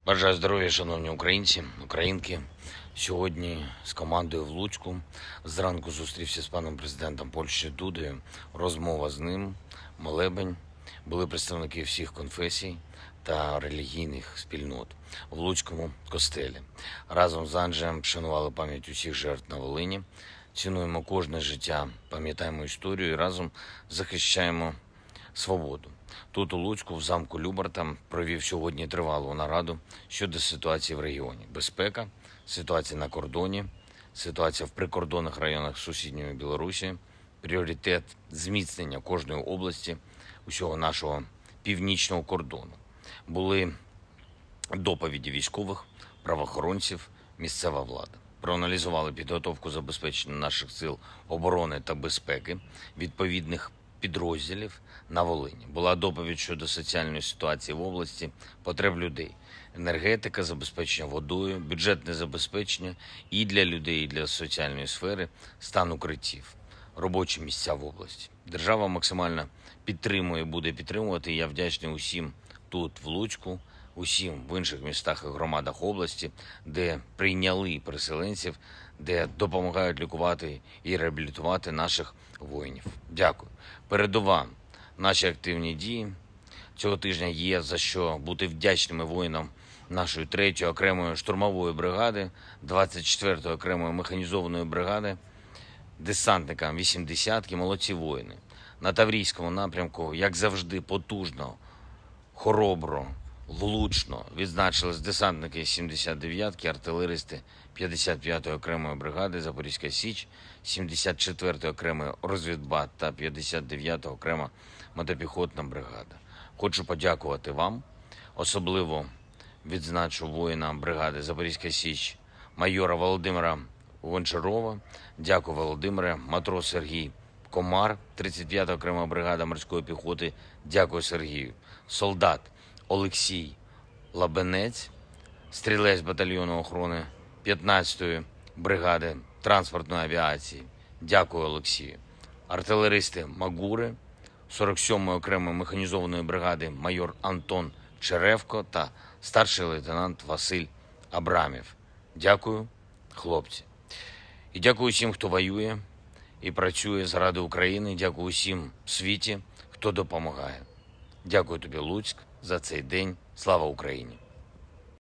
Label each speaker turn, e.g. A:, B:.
A: Бажаю здоров'я, шановні українці, українки. Сьогодні з командою в Луцьку зранку зустрівся з паном президентом Польщі Дудою. Розмова з ним, молебень. Були представники всіх конфесій та релігійних спільнот в Луцькому костелі. Разом з Анджеєм вшанували пам'ять усіх жертв на Волині. Цінуємо кожне життя, пам'ятаємо історію і разом захищаємо свободу. Тут, у Луцьку, в замку Любарта, провів сьогодні тривалу нараду щодо ситуації в регіоні. Безпека, ситуація на кордоні, ситуація в прикордонних районах сусідньої Білорусі, пріоритет зміцнення кожної області, усього нашого північного кордону. Були доповіді військових, правоохоронців, місцева влада. Проаналізували підготовку забезпечення наших сил оборони та безпеки, відповідних підрозділів на Волині. Була доповідь щодо соціальної ситуації в області, потреб людей, енергетика, забезпечення водою, бюджетне забезпечення і для людей, і для соціальної сфери, стан укриттів, робочі місця в області. Держава максимально підтримує, буде підтримувати. І я вдячний усім тут, в Луцьку, усім в інших містах і громадах області, де прийняли переселенців, де допомагають лікувати і реабілітувати наших воїнів. Дякую. Передова наші активні дії. Цього тижня є за що бути вдячними воїнам нашої 3-ї окремої штурмової бригади, 24-ї окремої механізованої бригади, десантникам 80-ки, молодці воїни. На Таврійському напрямку, як завжди, потужно, хоробро, влучно відзначились десантники 79-ки, артилеристи 55-ї окремої бригади Запорізька Січ, 74-ї окремої розвідбат та 59-та окрема мотопіхотна бригада. Хочу подякувати вам, особливо відзначу воїна бригади Запорізька Січ, майора Володимира Гончарова. Дякую, Володимире. Матрос Сергій Комар, 35-та окрема бригада морської піхоти. Дякую, Сергію. Солдат Олексій Лабенець, стрілець батальйону охорони 15-ї бригади транспортної авіації. Дякую, Олексію. Артилеристи Магури, 47-ї окремої механізованої бригади майор Антон Черевко та старший лейтенант Василь Абрамів. Дякую, хлопці. І дякую всім, хто воює і працює заради України. Дякую усім в світі, хто допомагає. Дякую тобі, Луцьк, за цей день. Слава Україні!